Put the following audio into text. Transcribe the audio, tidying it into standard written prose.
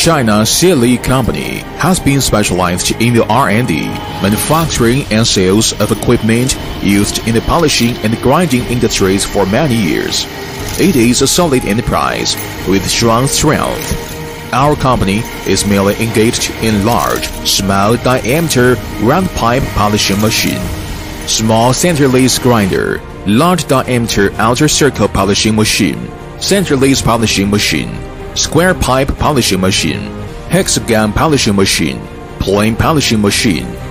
China Sealy Company has been specialized in the R&D, manufacturing and sales of equipment used in the polishing and grinding industries for many years. It is a solid enterprise with strong strength. Our company is mainly engaged in large, small diameter round pipe polishing machine, small centerless grinder, large diameter outer circle polishing machine, centerless polishing machine, square pipe polishing machine, hexagon polishing machine, plane polishing machine,